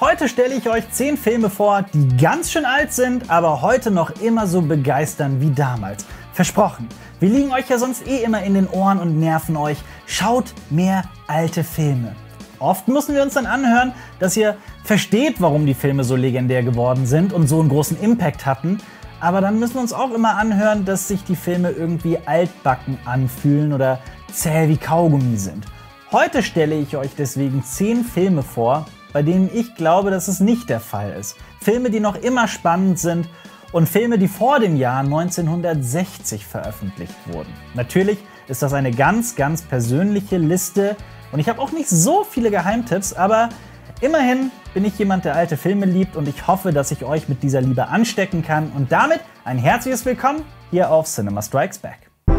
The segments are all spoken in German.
Heute stelle ich euch 10 Filme vor, die ganz schön alt sind, aber heute noch immer so begeistern wie damals. Versprochen, wir liegen euch ja sonst eh immer in den Ohren und nerven euch. Schaut mehr alte Filme. Oft müssen wir uns dann anhören, dass ihr versteht, warum die Filme so legendär geworden sind und so einen großen Impact hatten. Aber dann müssen wir uns auch immer anhören, dass sich die Filme irgendwie altbacken anfühlen oder zäh wie Kaugummi sind. Heute stelle ich euch deswegen 10 Filme vor, bei denen ich glaube, dass es nicht der Fall ist. Filme, die noch immer spannend sind und Filme, die vor dem Jahr 1960 veröffentlicht wurden. Natürlich ist das eine ganz persönliche Liste und ich habe auch nicht so viele Geheimtipps, aber immerhin bin ich jemand, der alte Filme liebt und ich hoffe, dass ich euch mit dieser Liebe anstecken kann. Und damit ein herzliches Willkommen hier auf Cinema Strikes Back.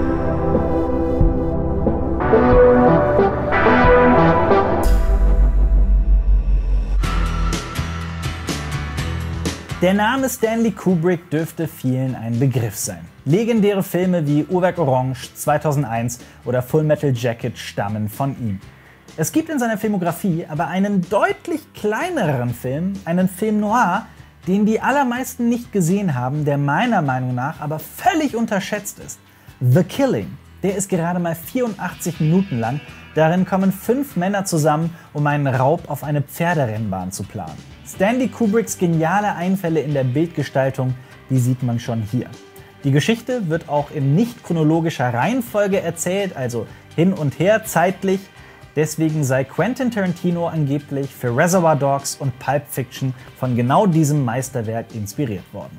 Der Name Stanley Kubrick dürfte vielen ein Begriff sein. Legendäre Filme wie Uhrwerk Orange 2001 oder Full Metal Jacket stammen von ihm. Es gibt in seiner Filmografie aber einen deutlich kleineren Film, einen Film noir, den die allermeisten nicht gesehen haben, der meiner Meinung nach aber völlig unterschätzt ist. The Killing. Der ist gerade mal 84 Minuten lang. Darin kommen 5 Männer zusammen, um einen Raub auf eine Pferderennbahn zu planen. Stanley Kubricks geniale Einfälle in der Bildgestaltung, die sieht man schon hier. Die Geschichte wird auch in nicht chronologischer Reihenfolge erzählt, also hin und her zeitlich. Deswegen sei Quentin Tarantino angeblich für Reservoir Dogs und Pulp Fiction von genau diesem Meisterwerk inspiriert worden.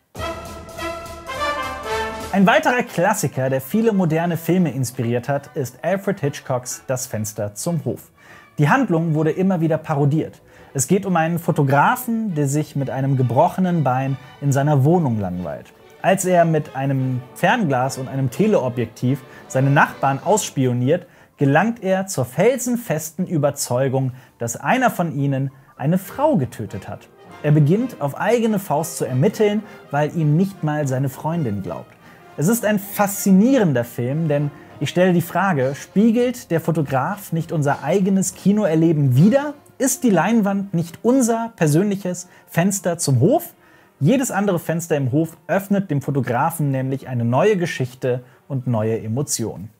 Ein weiterer Klassiker, der viele moderne Filme inspiriert hat, ist Alfred Hitchcocks Das Fenster zum Hof. Die Handlung wurde immer wieder parodiert. Es geht um einen Fotografen, der sich mit einem gebrochenen Bein in seiner Wohnung langweilt. Als er mit einem Fernglas und einem Teleobjektiv seine Nachbarn ausspioniert, gelangt er zur felsenfesten Überzeugung, dass einer von ihnen eine Frau getötet hat. Er beginnt auf eigene Faust zu ermitteln, weil ihm nicht mal seine Freundin glaubt. Es ist ein faszinierender Film, denn ich stelle die Frage, spiegelt der Fotograf nicht unser eigenes Kinoerleben wider? Ist die Leinwand nicht unser persönliches Fenster zum Hof? Jedes andere Fenster im Hof öffnet dem Fotografen nämlich eine neue Geschichte und neue Emotionen.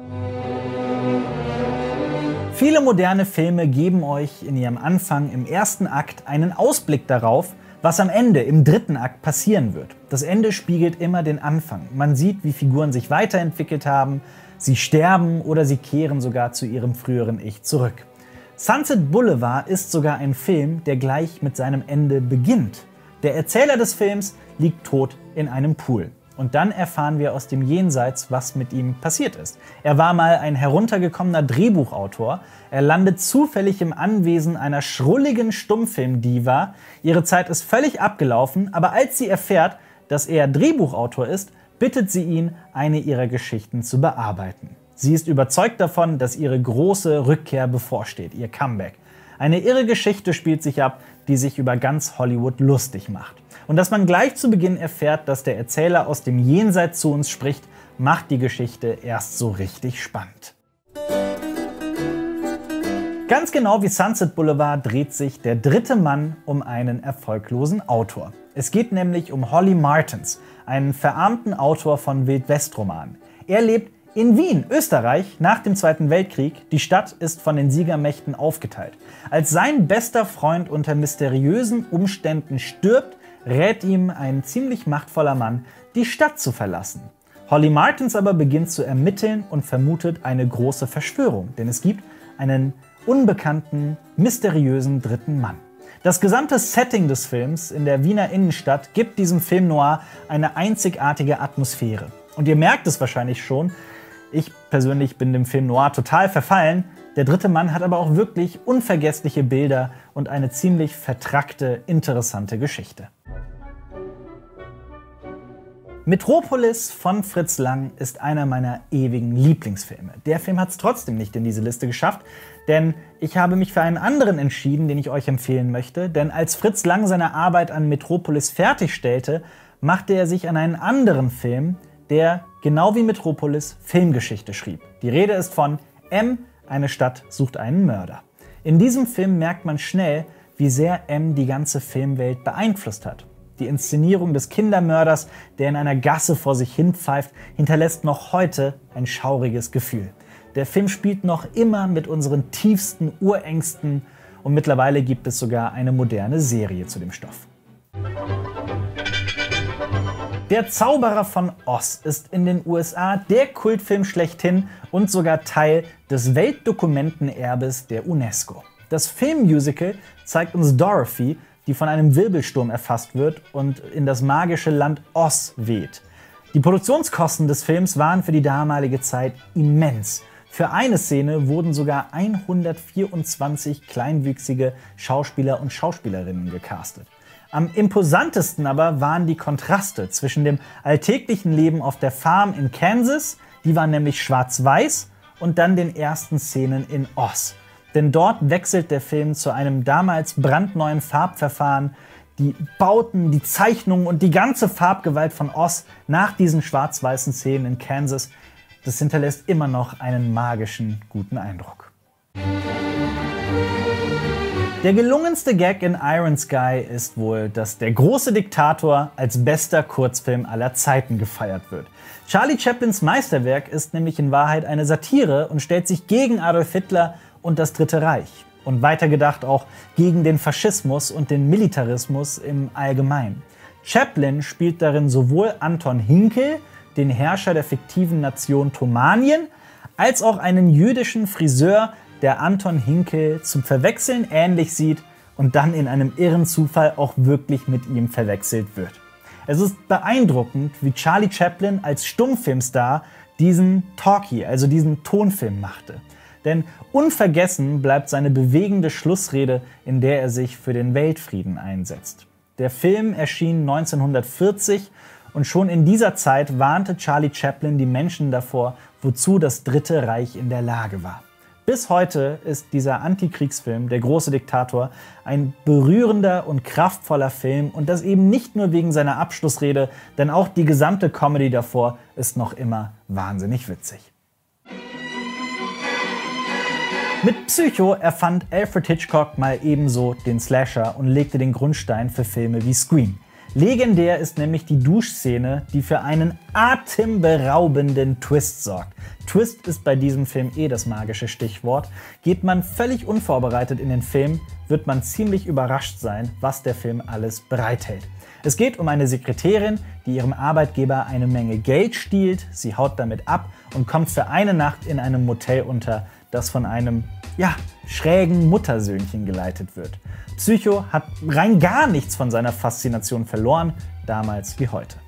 Viele moderne Filme geben euch in ihrem Anfang im ersten Akt einen Ausblick darauf, was am Ende im dritten Akt passieren wird. Das Ende spiegelt immer den Anfang. Man sieht, wie Figuren sich weiterentwickelt haben, sie sterben oder sie kehren sogar zu ihrem früheren Ich zurück. Sunset Boulevard ist sogar ein Film, der gleich mit seinem Ende beginnt. Der Erzähler des Films liegt tot in einem Pool. Und dann erfahren wir aus dem Jenseits, was mit ihm passiert ist. Er war mal ein heruntergekommener Drehbuchautor. Er landet zufällig im Anwesen einer schrulligen Stummfilmdiva. Ihre Zeit ist völlig abgelaufen, aber als sie erfährt, dass er Drehbuchautor ist, bittet sie ihn, eine ihrer Geschichten zu bearbeiten. Sie ist überzeugt davon, dass ihre große Rückkehr bevorsteht, ihr Comeback. Eine irre Geschichte spielt sich ab, die sich über ganz Hollywood lustig macht. Und dass man gleich zu Beginn erfährt, dass der Erzähler aus dem Jenseits zu uns spricht, macht die Geschichte erst so richtig spannend. Ganz genau wie Sunset Boulevard dreht sich Der dritte Mann um einen erfolglosen Autor. Es geht nämlich um Holly Martins, einen verarmten Autor von Wildwestromanen. Er lebt in Wien, Österreich, nach dem Zweiten Weltkrieg. Die Stadt ist von den Siegermächten aufgeteilt. Als sein bester Freund unter mysteriösen Umständen stirbt, rät ihm ein ziemlich machtvoller Mann, die Stadt zu verlassen. Holly Martins aber beginnt zu ermitteln und vermutet eine große Verschwörung, denn es gibt einen unbekannten, mysteriösen dritten Mann. Das gesamte Setting des Films in der Wiener Innenstadt gibt diesem Film noir eine einzigartige Atmosphäre. Und ihr merkt es wahrscheinlich schon, ich persönlich bin dem Film noir total verfallen. Der dritte Mann hat aber auch wirklich unvergessliche Bilder und eine ziemlich vertrackte, interessante Geschichte. Metropolis von Fritz Lang ist einer meiner ewigen Lieblingsfilme. Der Film hat es trotzdem nicht in diese Liste geschafft, denn ich habe mich für einen anderen entschieden, den ich euch empfehlen möchte. Denn als Fritz Lang seine Arbeit an Metropolis fertigstellte, machte er sich an einen anderen Film, der genau wie Metropolis Filmgeschichte schrieb. Die Rede ist von M, eine Stadt sucht einen Mörder. In diesem Film merkt man schnell, wie sehr M die ganze Filmwelt beeinflusst hat. Die Inszenierung des Kindermörders, der in einer Gasse vor sich hin pfeift, hinterlässt noch heute ein schauriges Gefühl. Der Film spielt noch immer mit unseren tiefsten Urängsten und mittlerweile gibt es sogar eine moderne Serie zu dem Stoff. Der Zauberer von Oz ist in den USA der Kultfilm schlechthin und sogar Teil des Weltdokumentenerbes der UNESCO. Das Filmmusical zeigt uns Dorothy, die von einem Wirbelsturm erfasst wird und in das magische Land Oz weht. Die Produktionskosten des Films waren für die damalige Zeit immens. Für eine Szene wurden sogar 124 kleinwüchsige Schauspieler und Schauspielerinnen gecastet. Am imposantesten aber waren die Kontraste zwischen dem alltäglichen Leben auf der Farm in Kansas, die war nämlich schwarz-weiß, und dann den ersten Szenen in Oz. Denn dort wechselt der Film zu einem damals brandneuen Farbverfahren. Die Bauten, die Zeichnungen und die ganze Farbgewalt von Oz nach diesen schwarz-weißen Szenen in Kansas, das hinterlässt immer noch einen magischen, guten Eindruck. Der gelungenste Gag in Iron Sky ist wohl, dass Der große Diktator als bester Kurzfilm aller Zeiten gefeiert wird. Charlie Chaplins Meisterwerk ist nämlich in Wahrheit eine Satire und stellt sich gegen Adolf Hitler und das Dritte Reich. Und weitergedacht auch gegen den Faschismus und den Militarismus im Allgemeinen. Chaplin spielt darin sowohl Anton Hinkel, den Herrscher der fiktiven Nation Thomanien, als auch einen jüdischen Friseur, der Anton Hinkel zum Verwechseln ähnlich sieht und dann in einem irren Zufall auch wirklich mit ihm verwechselt wird. Es ist beeindruckend, wie Charlie Chaplin als Stummfilmstar diesen Talkie, also diesen Tonfilm machte. Denn unvergessen bleibt seine bewegende Schlussrede, in der er sich für den Weltfrieden einsetzt. Der Film erschien 1940 und schon in dieser Zeit warnte Charlie Chaplin die Menschen davor, wozu das Dritte Reich in der Lage war. Bis heute ist dieser Antikriegsfilm, Der große Diktator, ein berührender und kraftvoller Film und das eben nicht nur wegen seiner Abschlussrede, denn auch die gesamte Comedy davor ist noch immer wahnsinnig witzig. Mit Psycho erfand Alfred Hitchcock mal ebenso den Slasher und legte den Grundstein für Filme wie Scream. Legendär ist nämlich die Duschszene, die für einen atemberaubenden Twist sorgt. Twist ist bei diesem Film das magische Stichwort. Geht man völlig unvorbereitet in den Film, wird man ziemlich überrascht sein, was der Film alles bereithält. Es geht um eine Sekretärin, die ihrem Arbeitgeber eine Menge Geld stiehlt, sie haut damit ab und kommt für eine Nacht in einem Motel unter, das von einem, schrägen Muttersöhnchen geleitet wird. Psycho hat rein gar nichts von seiner Faszination verloren, damals wie heute.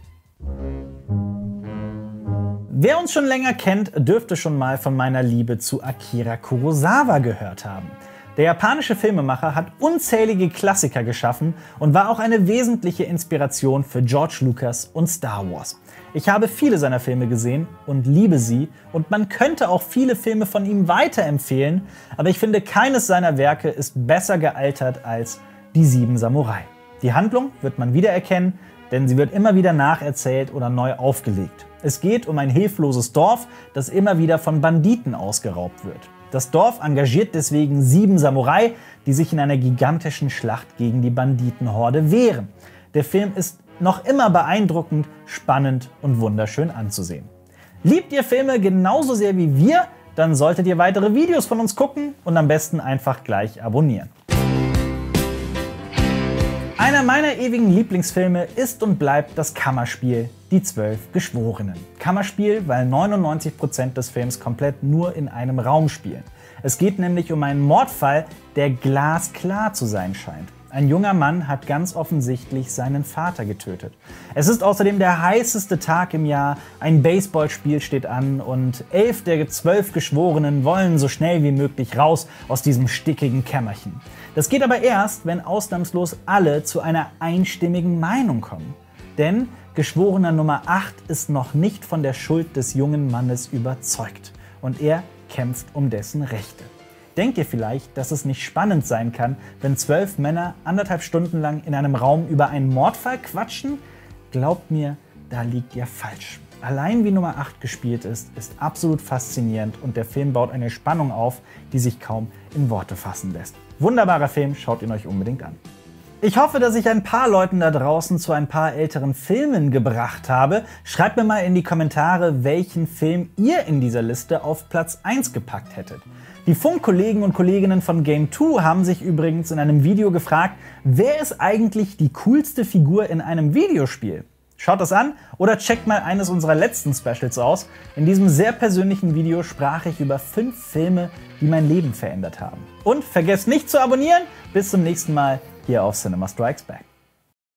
Wer uns schon länger kennt, dürfte schon mal von meiner Liebe zu Akira Kurosawa gehört haben. Der japanische Filmemacher hat unzählige Klassiker geschaffen und war auch eine wesentliche Inspiration für George Lucas und Star Wars. Ich habe viele seiner Filme gesehen und liebe sie und man könnte auch viele Filme von ihm weiterempfehlen, aber ich finde, keines seiner Werke ist besser gealtert als Die Sieben Samurai. Die Handlung wird man wiedererkennen, denn sie wird immer wieder nacherzählt oder neu aufgelegt. Es geht um ein hilfloses Dorf, das immer wieder von Banditen ausgeraubt wird. Das Dorf engagiert deswegen 7 Samurai, die sich in einer gigantischen Schlacht gegen die Banditenhorde wehren. Der Film ist noch immer beeindruckend, spannend und wunderschön anzusehen. Liebt ihr Filme genauso sehr wie wir? Dann solltet ihr weitere Videos von uns gucken und am besten einfach gleich abonnieren. Einer meiner ewigen Lieblingsfilme ist und bleibt das Kammerspiel Die 12 Geschworenen. Kammerspiel, weil 99% des Films komplett nur in einem Raum spielen. Es geht nämlich um einen Mordfall, der glasklar zu sein scheint. Ein junger Mann hat ganz offensichtlich seinen Vater getötet. Es ist außerdem der heißeste Tag im Jahr, ein Baseballspiel steht an und 11 der 12 Geschworenen wollen so schnell wie möglich raus aus diesem stickigen Kämmerchen. Das geht aber erst, wenn ausnahmslos alle zu einer einstimmigen Meinung kommen. Denn Geschworener Nummer 8 ist noch nicht von der Schuld des jungen Mannes überzeugt und er kämpft um dessen Rechte. Denkt ihr vielleicht, dass es nicht spannend sein kann, wenn 12 Männer 1,5 Stunden lang in einem Raum über einen Mordfall quatschen? Glaubt mir, da liegt ihr falsch. Allein wie Nummer 8 gespielt ist absolut faszinierend und der Film baut eine Spannung auf, die sich kaum in Worte fassen lässt. Wunderbarer Film, schaut ihn euch unbedingt an. Ich hoffe, dass ich ein paar Leuten da draußen zu ein paar älteren Filmen gebracht habe. Schreibt mir mal in die Kommentare, welchen Film ihr in dieser Liste auf Platz 1 gepackt hättet. Die Funk-Kollegen und Kolleginnen von Game2 haben sich übrigens in einem Video gefragt, wer ist eigentlich die coolste Figur in einem Videospiel? Schaut das an oder checkt mal eines unserer letzten Specials aus. In diesem sehr persönlichen Video sprach ich über 5 Filme, die mein Leben verändert haben. Und vergesst nicht zu abonnieren. Bis zum nächsten Mal hier auf Cinema Strikes Back.